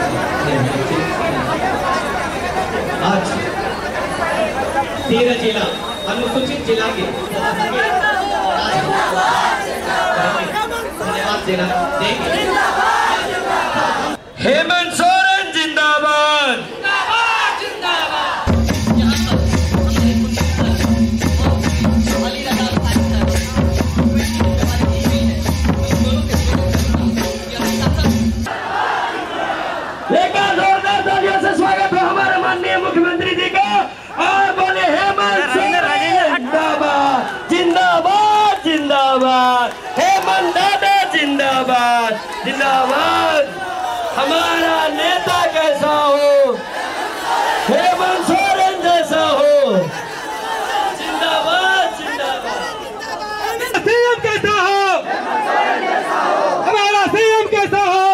आज 13 जिला अनुसूचित जिला के धन्यवाद देना देंगे। हेमंत सोरेन जिंदाबाद। लेकिन जोरदार तालियों से स्वागत है हमारे माननीय मुख्यमंत्री जी का। और बोले हेमंत सोरेन जिंदाबाद जिंदाबाद जिंदाबाद। हेमंत दादा जिंदाबाद जिंदाबाद। हमारा नेता कैसा हो, हेमंत सोरेन जैसा हो। जिंदाबाद जिंदाबाद। सीएम कैसा हो, हमारा सीएम कैसा हो,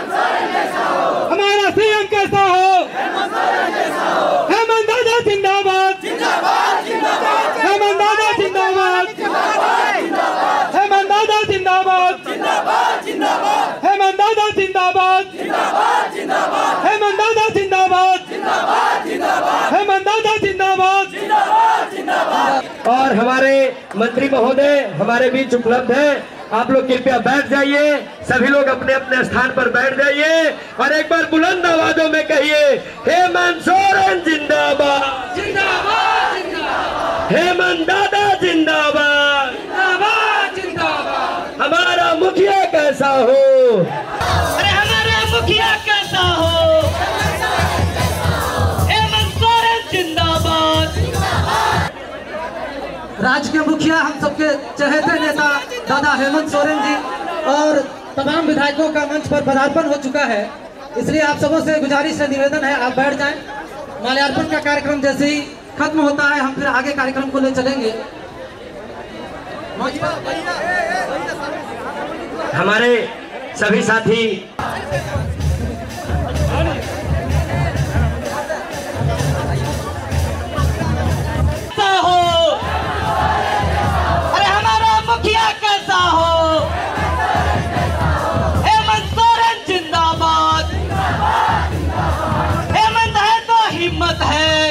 हमारा सीएम कैसा हो। हेमंत दादा जिंदाबाद जिंदाबाद। हेमंत दादा जिंदाबाद जिंदाबाद। हेमंत दादा जिंदाबाद जिंदाबाद। हेमंत दादा जिंदाबाद जिंदाबाद। हेमंत दादा जिंदाबाद जिंदाबाद। हेमंत दादा जिंदाबाद जिंदाबाद। और हमारे मंत्री महोदय हमारे बीच उपलब्ध है। आप लोग कृपया बैठ जाइए, सभी लोग अपने अपने स्थान पर बैठ जाइए और एक बार बुलंद आवाजों में कहिए हेमंत सोरेन जिंदाबाद जिंदाबाद जिंदाबाद। हेमंत दादा जिंदाबाद जिंदाबाद जिंदाबाद। हमारा मुखिया कैसा हो, अरे हमारा मुखिया कैसा हो। हेमंत सोरेन जिंदाबाद। राज्य के मुखिया हम सबके चहेते नेता दादा हेमंत सोरेन जी और तमाम विधायकों का मंच पर पदार्पण हो चुका है, इसलिए आप सबों से गुजारिश है, निवेदन है आप बैठ जाएं। माल्यार्पण का कार्यक्रम जैसे ही खत्म होता है हम फिर आगे कार्यक्रम को ले चलेंगे। हमारे सभी साथी कैसा हो, हेमंत सोरेन जिंदाबाद। हेमंत है तो हिम्मत है,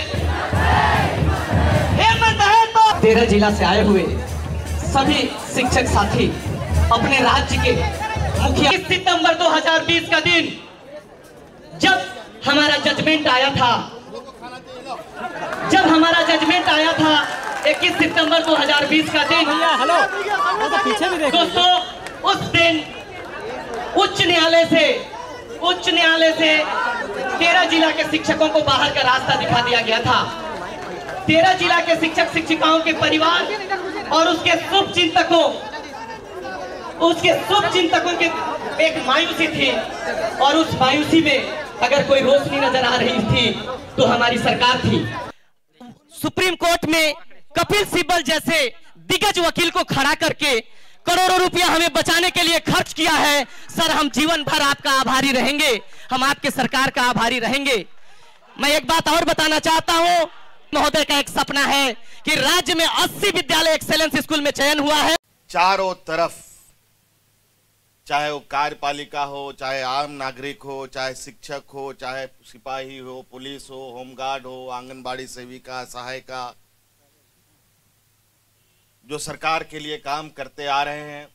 हेमंत है तो 13 जिला से आए हुए सभी शिक्षक साथी अपने राज्य के मुखिया। सितंबर 2020 का दिन जब हमारा जजमेंट आया था, जब हमारा जजमेंट आया था 21 सितंबर 2020 का दिन। हेलो पीछे भी देखो दोस्तों, उस दिन उच्च न्यायालय से 13 जिला के शिक्षकों को बाहर का रास्ता दिखा दिया गया था। 13 जिला के शिक्षक शिक्षिकाओं के परिवार और उसके शुभ चिंतकों के एक मायूसी थी और उस मायूसी में अगर कोई रोशनी नजर आ रही थी तो हमारी सरकार थी। सुप्रीम कोर्ट में कपिल सिब्बल जैसे दिग्गज वकील को खड़ा करके करोड़ों रुपया हमें बचाने के लिए खर्च किया है। सर हम जीवन भर आपका आभारी रहेंगे, हम आपके सरकार का आभारी रहेंगे। मैं एक बात और बताना चाहता हूं, महोदय का एक सपना है कि राज्य में 80 विद्यालय एक्सेलेंस स्कूल में चयन हुआ है। चारों तरफ चाहे वो कार्यपालिका हो, चाहे आम नागरिक हो, चाहे शिक्षक हो, चाहे सिपाही हो, पुलिस हो, होमगार्ड हो, आंगनबाड़ी सेविका, सहायिका, जो सरकार के लिए काम करते आ रहे हैं,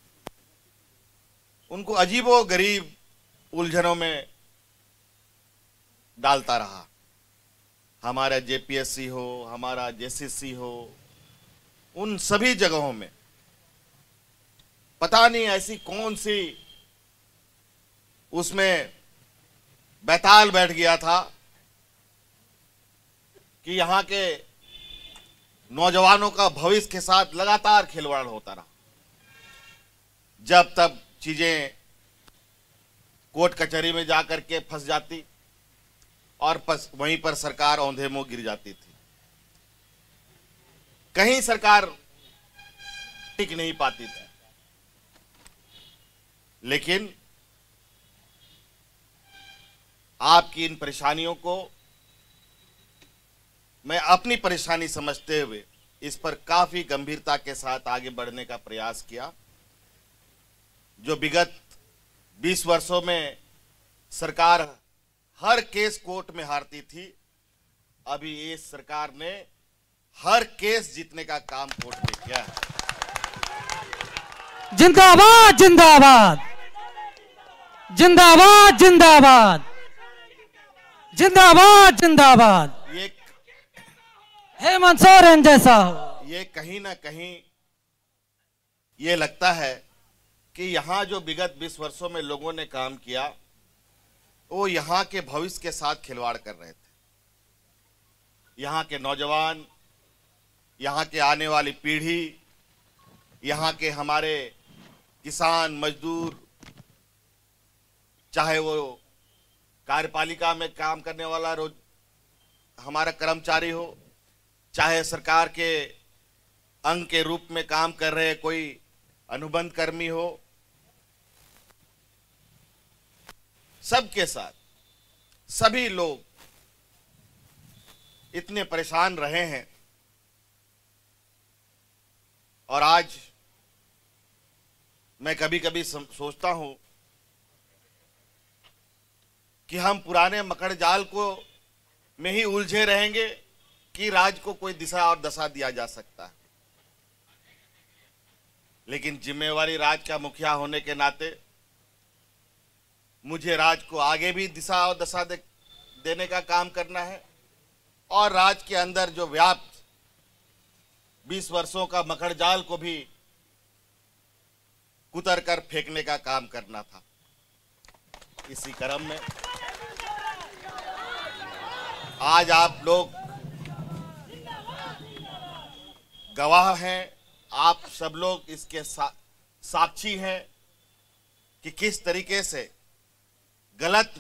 उनको अजीबो गरीब उलझनों में डालता रहा। हमारा जेपीएससी हो, हमारा जेसीसी हो, उन सभी जगहों में पता नहीं ऐसी कौन सी उसमें बैताल बैठ गया था कि यहां के नौजवानों का भविष्य के साथ लगातार खिलवाड़ होता रहा। जब तब चीजें कोर्ट कचहरी में जाकर के फंस जाती और वहीं पर सरकार औंधे मुंह गिर जाती थी। कहीं सरकार टिक नहीं पाती थी। लेकिन आपकी इन परेशानियों को मैं अपनी परेशानी समझते हुए इस पर काफी गंभीरता के साथ आगे बढ़ने का प्रयास किया। जो विगत 20 वर्षों में सरकार हर केस कोर्ट में हारती थी। अभी ये सरकार ने हर केस जीतने का काम कोर्ट में किया है। जिंदाबाद जिंदाबाद जिंदाबाद जिंदाबाद जिंदाबाद जिंदाबाद। ये हेमंत सोरेन जैसा हो। ये कहीं ना कहीं ये लगता है कि यहाँ जो विगत 20 वर्षों में लोगों ने काम किया वो यहाँ के भविष्य के साथ खिलवाड़ कर रहे थे। यहाँ के नौजवान, यहाँ के आने वाली पीढ़ी, यहाँ के हमारे किसान मजदूर, चाहे वो कार्यपालिका में काम करने वाला रोज हमारा कर्मचारी हो, चाहे सरकार के अंग के रूप में काम कर रहे कोई अनुबंध कर्मी हो, सबके साथ सभी लोग इतने परेशान रहे हैं। और आज मैं कभी कभी सोचता हूं कि हम पुराने मकड़ जाल को में ही उलझे रहेंगे कि राज्य को कोई दिशा और दशा दिया जा सकता है। लेकिन जिम्मेवारी राज्य का मुखिया होने के नाते मुझे राज्य को आगे भी दिशा और दशा देने का काम करना है और राज्य के अंदर जो व्याप्त 20 वर्षों का मकड़ जाल को भी कुतर कर फेंकने का काम करना था। इसी क्रम में आज आप लोग गवाह हैं, आप सब लोग इसके साक्षी हैं कि किस तरीके से गलत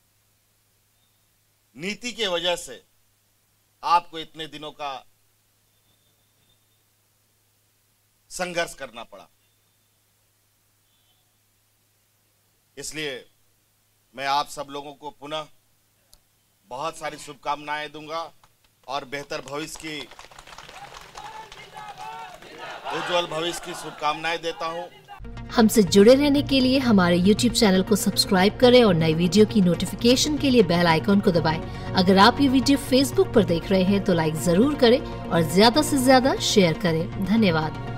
नीति के वजह से आपको इतने दिनों का संघर्ष करना पड़ा। इसलिए मैं आप सब लोगों को पुनः बहुत सारी शुभकामनाएं दूंगा और बेहतर भविष्य की, उज्जवल भविष्य की शुभकामनाएं देता हूं। हमसे जुड़े रहने के लिए हमारे YouTube चैनल को सब्सक्राइब करें और नई वीडियो की नोटिफिकेशन के लिए बेल आइकॉन को दबाएं। अगर आप ये वीडियो Facebook पर देख रहे हैं तो लाइक जरूर करें और ज्यादा से ज्यादा शेयर करें। धन्यवाद।